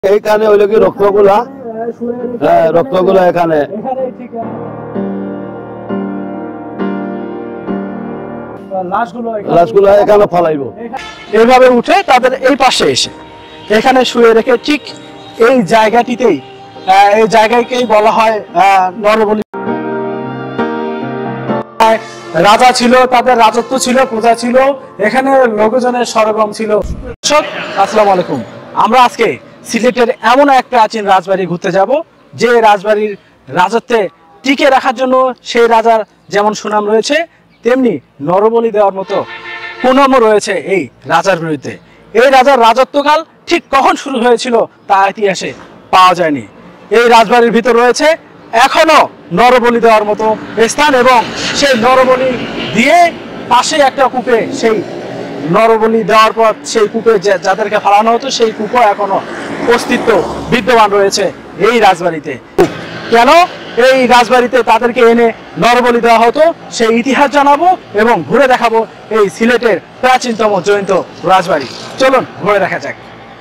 এইখানে হইলো কি রক্তগুলা, রক্তগুলা এখানে লাশগুলো এখানে ফলাইব। এইভাবে উঠে তাদের এই পাশে এসে এখানে শুয়ে রেখে ঠিক এই জায়গাটিতেই, এই জায়গাকেই বলা হয় নরবলি। রাজা ছিল, তাদের রাজত্ব ছিল, প্রজা ছিল, এখানে লোকজনের সরগম ছিল। আসসালামু আলাইকুম। আমরা আজকে সিলেটের এমন এক প্রাচীন রাজবাড়ি ঘুরতে যাব, যে রাজবাড়ির রাজত্বে টিকে রাখার জন্য সেই রাজার যেমন সুনাম রয়েছে, তেমনি নরবলি দেওয়ার মতো কুনামও রয়েছে এই রাজার বিরুদ্ধে। এই রাজার রাজত্বকাল ঠিক কখন শুরু হয়েছিল তা ইতিহাসে পাওয়া যায়নি। এই রাজবাড়ির ভিতর রয়েছে এখনো নরবলি দেওয়ার মতো স্থান, এবং সেই নরবলি দিয়ে পাশে একটা কূপে, সেই নরবলি দেওয়ার পর সেই কূপে যাদেরকে ফালানো হতো, সেই কূপও এখনো অস্তিত্ব বিদ্যমান রয়েছে এই রাজবাড়িতে। কেন এই রাজবাড়িতে তাদেরকে এনে নরবলি দেওয়া হতো সেই ইতিহাস জানাবো এবং ঘুরে দেখাবো এই সিলেটের প্রাচীনতম জৈন্ত রাজবাড়ি। চলুন ঘুরে দেখা যাক।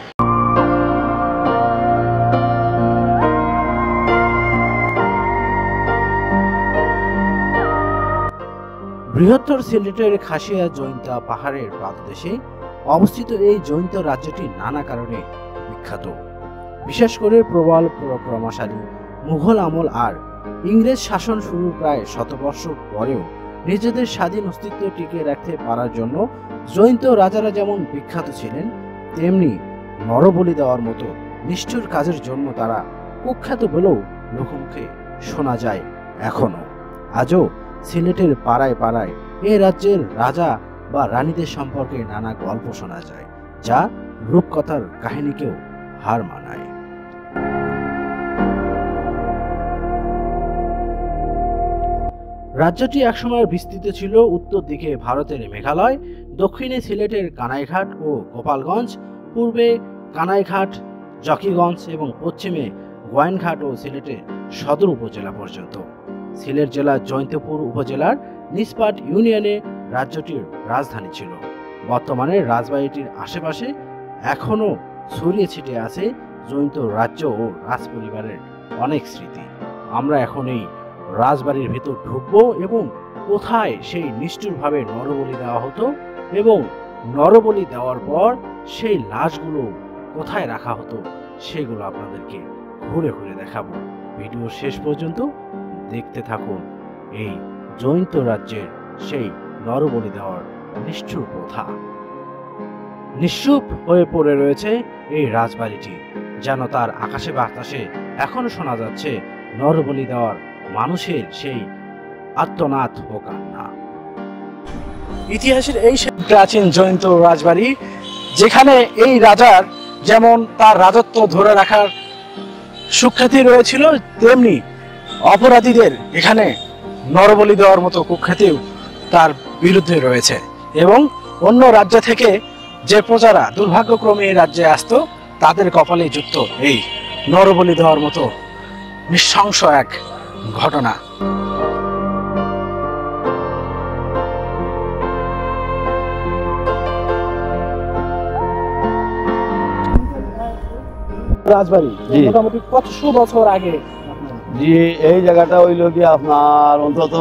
বৃহত্তর সিলেটের খাসিয়া জৈন্তা পাহাড়ের পাদদেশে অবস্থিত এই জৈন্ত রাজ্যটি নানা কারণে বিখ্যাত। বিশেষ করে প্রবল পরাক্রমশালী মুঘল আমল আর ইংরেজ শাসন শুরুর প্রায় শতবর্ষ পরেও নিজেদের স্বাধীন অস্তিত্ব টিকিয়ে রাখতে পারার জন্য জৈন্ত রাজারা যেমন বিখ্যাত ছিলেন, তেমনি নরবলি দেওয়ার মতো নিষ্ঠুর কাজের জন্য তারা কুখ্যাত বলেও লোকমুখে শোনা যায়। এখনো আজও সিলেটের পাড়ায় পাড়ায় এ রাজ্যের রাজা বা রানীদের সম্পর্কে নানা গল্প শোনা যায়, যা রূপকথার কাহিনীকেও হার মানায়। রাজ্যটি একসময় বিস্তৃত ছিল উত্তর দিকে ভারতের মেঘালয়, দক্ষিণে সিলেটের কানাইঘাট ও গোপালগঞ্জ, পূর্বে কানাইঘাট, জকিগঞ্জ এবং পশ্চিমে গোয়াইনঘাট ও সিলেটের সদর উপজেলা পর্যন্ত। সিলেট জেলার জৈন্তপুর উপজেলার নিসপাট ইউনিয়নে রাজ্যটির রাজধানী ছিল। বর্তমানে রাজবাড়িটির আশেপাশে এখনও ছড়িয়ে ছিটিয়ে আছে জৈন্ত রাজ্য ও রাজ পরিবারের অনেক স্মৃতি। আমরা এখন এই রাজবাড়ির ভেতর ঢুকবো এবং কোথায় সেই নিষ্ঠুরভাবে নরবলি দেওয়া হতো এবং নরবলি দেওয়ার পর সেই লাশগুলো কোথায় রাখা হতো সেগুলো আপনাদেরকে ঘুরে ঘুরে দেখাবো। ভিডিও শেষ পর্যন্ত দেখতে থাকুন এই জৈন্ত রাজ্যের সেই নরবলি দেওয়ার নিষ্ঠুর প্রথা। নিশ্চুপ হয়ে পড়ে রয়েছে এই রাজবাড়িটি, যেন তার আকাশে বাতাসে এখনো শোনা যাচ্ছে নরবলি দেওয়ার মানুষের সেই আর্তনাদ ও কান্না। ইতিহাসের এই প্রাচীন জৈন্ত রাজবাড়ি, যেখানে এই রাজার যেমন তার রাজত্ব ধরে রাখার সুখ্যাতি রয়েছিল, তেমনি অপরাধীদের এখানে নরবলি দেওয়ার মতো কুখ্যাতিও তার বিরুদ্ধে রয়েছে। এবং অন্য রাজ্য থেকে যে প্রজারা দুর্ভাগ্যক্রমে এই রাজ্যে আসতো, তাদের কপালে যুক্ত এই নরবলি দেওয়ার মতো নৃশংস এক ঘটনা। রাজবাড়ি মোটামুটি কতশো বছর আগে? জি, এই জায়গাটা হইল কি আপনার অন্তত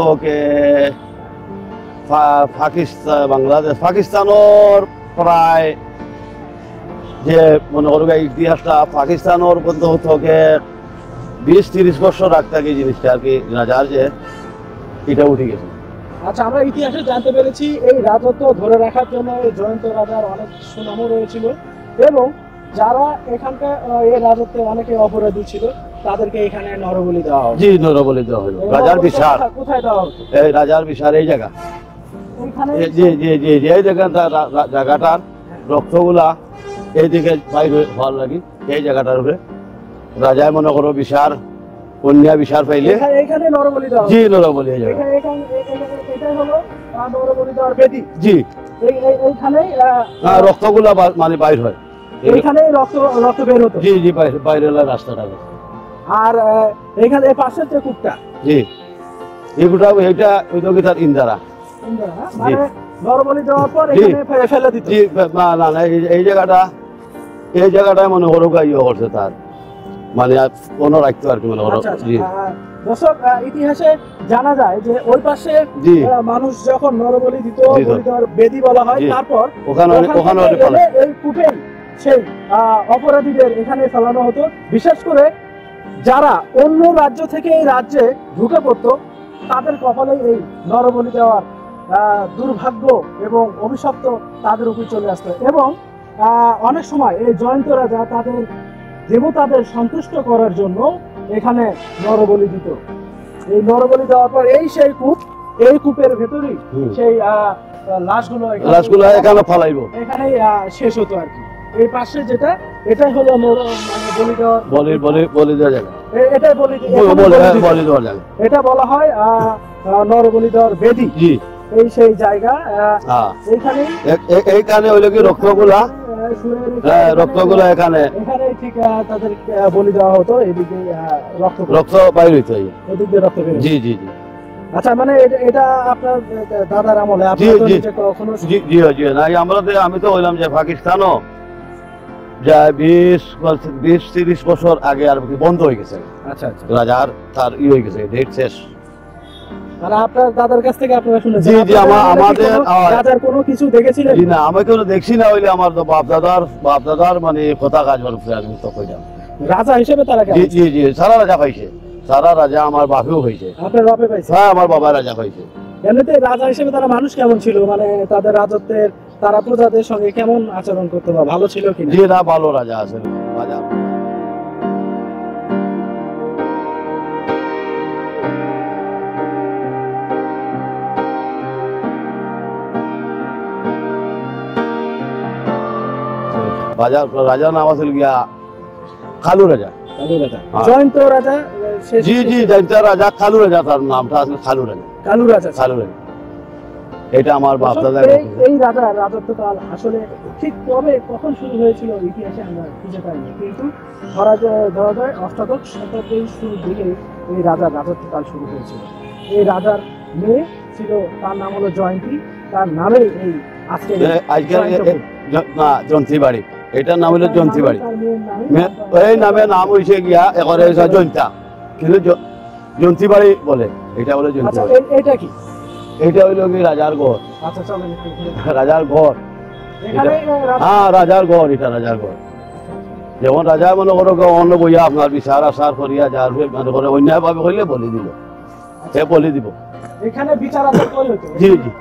পাকিস্তান, বাংলাদেশ, পাকিস্তানের প্রায় যে মনে করবে ইতিহাসটা পাকিস্তানের থেকে 20-30 বছর রাখতে কি জিনিসটা আর কি রাজার যে এটা উঠে গেছে। আচ্ছা, আমরা ইতিহাসে জানতে পেরেছি এই রাজত্ব ধরে রাখার জন্য এই জয়ন্ত রাজার অনেক সুনামও রয়েছিল, এবং যারা এখানকার এই রাজত্বে অনেকে অপরাধী ছিল তাদেরকে এখানে নরবলি দেওয়া হয়। জি, নরবলি দেওয়া হলো। রাজার বিচার কোথায় দেওয়া হতো? এই রাজার বিচার এই জায়গা, জি জি জি জি, এই জায়গাটার রক্তগুলা এইদিকে বাইর হওয়ার লাগি এই জায়গাটার উপরে রাজায় মনে করো বিচার, কন্যা বিচার পাইলে এখানে নরবলি দেওয়া। জি, নরবলি এই জায়গা, এটাই হলো নরবলি দেওয়ার বেদি। জি, এইখানে রক্তগুলা মানে বাইর হয়, এইখানে রক্ত বের হতো। জি জি, বাইরে রাস্তাটা। আর এখানে এই পাশের যে কূপটা, জি, এইটা ওই তো তার ইন্দারা, মানে নরবলি দেওয়ার পর এখানে ফেলে দিত। জি, না না, এই জায়গাটা এই জায়গাটায় মনে করো ইয়ে করছে তার মানে কোনো রাখতো আর কি মনে করো। আচ্ছা, আচ্ছা। জি দর্শক, ইতিহাসে জানা যায় যে ওই পাশে জি মানুষ যখন নরবলি দিত, জি, বলি দেওয়ার বেদি বলা হয়, জি। তারপর ওখানে ওখান থেকে এলে এই কূপেই সেই অপরাধীদের এখানে ফেলানো হতো। বিশেষ করে যারা অন্য রাজ্য থেকে এই রাজ্যে ঢুকে পড়তো তাদের কপালে এই নরবলি দেওয়ার দুর্ভাগ্য এবং অভিশপ্ত তাদের উপর চলে আসতো। এবং অনেক সময় এই জয়ন্ত রাজা তাদের দেবতাদের সন্তুষ্ট করার জন্য এখানে নরবলি দিত। এই নরবলি দেওয়ার পর এই সেই কূপ, এই কূপের ভেতরেই সেই লাশগুলো এখানে ফালাইবো, এখানেই শেষ হতো আর কি। এই পাশে যেটা, এটাই হলো মানে বলি দেওয়া জায়গা, এটাই বলি দেওয়ার জায়গা, এটা বলা হয় নরবলি দেওয়ার বেদি। জি এই সেই জায়গা, এইখানে হইলো কি রক্তগুলা, রক্তগুলা এখানে ঠিক তাদের বলি দেওয়া হতো। এদিকে রক্ত বাইর হইতো, এদিক দিয়ে রক্ত বের হতো। জি জি জি। আচ্ছা, মানে এটা আপনার দাদার আমলে কখনো? জি জি জি না, আমি তো হইলাম যে পাকিস্তানও যা 20-30 বছর আগে আর কি বন্ধ হয়ে গেছে। আচ্ছা আচ্ছা। রাজার তার হয়ে গেছে, ডেট শেষ। মানে আপনার দাদার কাছ থেকে আপনারা শুনেছেন? জি জি, আমাদের রাজার কোনো কিছু দেখেছিলেন? জি না, আমি কোনো দেখছি না, হইলে আমার তো বাপ দাদার মানে কথা কাজ করছে। আমি তো কইলাম রাজা হিসেবে তারা জি জি জি, সারা রাজা পাইছে, সারা রাজা আমার বাপেও হয়েছে। আপনার বাপে পাইছে? হ্যাঁ, আমার বাবা রাজা হয়েছে। এমনিতে রাজা হিসেবে তারা মানুষ কেমন ছিল, মানে তাদের রাজত্বের তারা প্রজাদের সঙ্গে কেমন আচরণ করতো বা ভালো ছিল কিনা? জি না, ভালো রাজা আছে রাজা। রাজার নাম আছিল গিয়া কালু রাজা। জয়ন্ত রাজা? জি জি, জয়ন্ত রাজা, কালু রাজা, তার নামটা আসলে কালু রাজা। কালু রাজা, কালু রাজা, এটা আমার বাপ দাদা। এই রাজার রাজত্বকাল আসলে ঠিক কবে কখন শুরু হয়েছিল ইতিহাসে আমরা খুঁজে পাইনি, কিন্তু ধরা যায় অষ্টাদশ শতাব্দীর শুরুর দিকে এই রাজার রাজত্বকাল শুরু হয়েছিল। এই রাজার মেয়ে ছিল, তার নাম হলো জয়ন্তী, তার নামে এই আজকে জয়ন্তী বাড়ি, এটার নাম হলো জয়ন্তী বাড়ি। এই নামে নাম হয়েছে গিয়া এবারে জয়ন্তা, কিন্তু জয়ন্তী বাড়ি বলে, এটা বলে জয়ন্তী বাড়ি। এটা কি? এটা হইলো কি রাজার ঘর। আচ্ছা, চলেন রাজার ঘর, হ্যাঁ রাজার ঘর, এটা রাজার ঘর। যেমন রাজা মনে করো অন্য বইয়া আপনার বিচার আচার করিয়া যার মনে করে অন্যায় ভাবে হইলে বলি দিল, সে বলি দিব। এখানে বিচার আচার কই হতো? জি জি,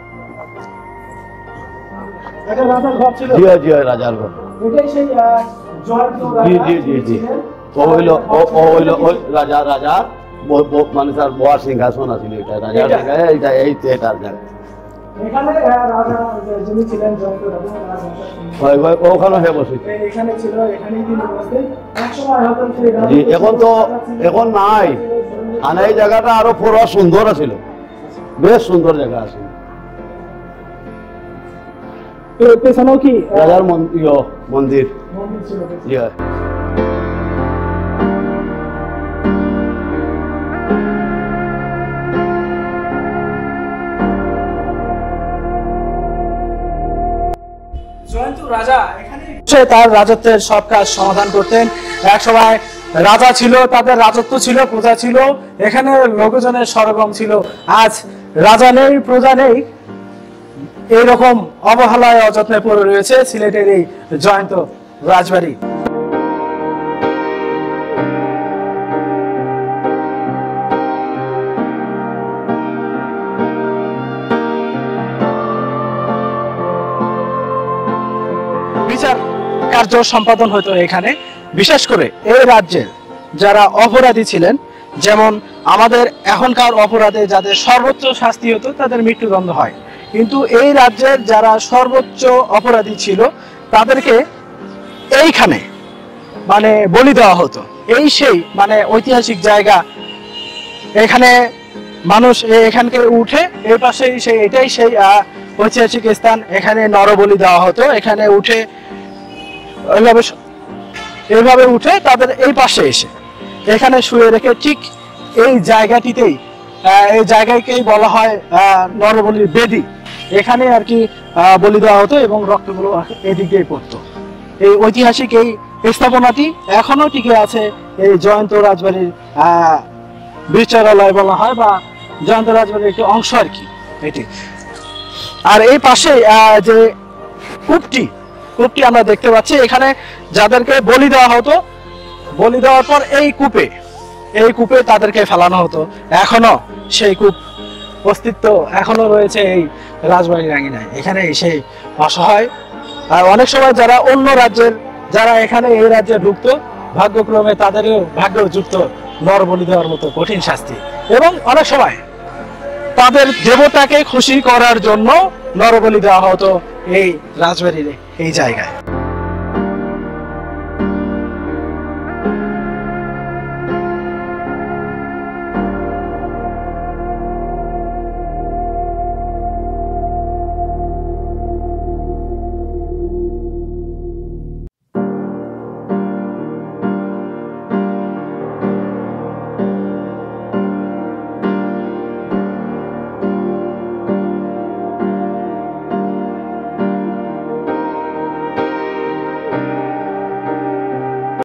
এটা রাজার ঘর ছিল? জি জি, রাজার ঘর। এটাই সেই জয়ন্ত রাজা? জি জি জি জি, ও হইলো ওই রাজার মানে তার বড় সিংহাসন আছিল, এটা রাজার জায়গা, এইটা এটার জায়গা। এখানে রাজা যিনি ছিলেন জয়ন্ত রাজা, ওখানে হে বসে এখানে ছিল, এখানেই তিনি বসতেন। একসময় হয়তো সেই রাজা, জি, এখন নাই, আর এই জায়গাটা আরো পুরো সুন্দর আছিল, বেশ সুন্দর জায়গা আছে। পেছনেও কি রাজার মন্দির ছিল? জয়ন্ত রাজা এখানে তার রাজত্বের সব কাজ সমাধান করতেন। এক সময় রাজা ছিল, তাদের রাজত্ব ছিল, প্রজা ছিল, এখানে লোকজনের সরগম ছিল। আজ রাজা নেই, প্রজা নেই, এইরকম অবহেলায় অযত্নে পড়ে রয়েছে সিলেটের এই জয়ন্ত রাজবাড়ি। বিচার কার্য সম্পাদন হতো এখানে। বিশেষ করে এই রাজ্যের যারা অপরাধী ছিলেন, যেমন আমাদের এখনকার অপরাধে যাদের সর্বোচ্চ শাস্তি হতো তাদের মৃত্যুদণ্ড হয়, কিন্তু এই রাজ্যের যারা সর্বোচ্চ অপরাধী ছিল তাদেরকে এইখানে মানে বলি দেওয়া হতো। এই সেই মানে ঐতিহাসিক জায়গা, এখানে মানুষ এখানকে উঠে এই পাশে এটাই সেই ঐতিহাসিক স্থান, এখানে নরবলি দেওয়া হতো। এখানে উঠে এইভাবে উঠে তাদের এই পাশে এসে এখানে শুয়ে রেখে ঠিক এই জায়গাটিতেই, এই জায়গাকেই বলা হয় নরবলির বেদি। এখানে আর কি বলি দেওয়া হতো এবং রক্তগুলো এদিক দিয়ে পড়তো। এই ঐতিহাসিক এই স্থাপনাটি এখনো টিকে আছে। এই জয়ন্ত রাজবাড়ির বিচারালয় বলা হয়, বা জয়ন্ত রাজবাড়ির একটি অংশ আর কি এটি। আর এই পাশে যে কূপটি আমরা দেখতে পাচ্ছি, এখানে যাদেরকে বলি দেওয়া হতো, বলি দেওয়ার পর এই কূপে তাদেরকে ফেলানো হতো। এখনো সেই কূপ অস্তিত্ব এখনো রয়েছে এই রাজবাড়ির আঙিনায়। এখানে সেই অসহায় আর অনেক সময় যারা অন্য রাজ্যের, যারা এখানে এই রাজ্যে ঢুকতো, ভাগ্যক্রমে তাদেরও ভাগ্য যুক্ত নরবলি দেওয়ার মতো কঠিন শাস্তি, এবং অনেক সময় তাদের দেবতাকে খুশি করার জন্য নরবলি দেওয়া হতো এই রাজবাড়ির এই জায়গায়।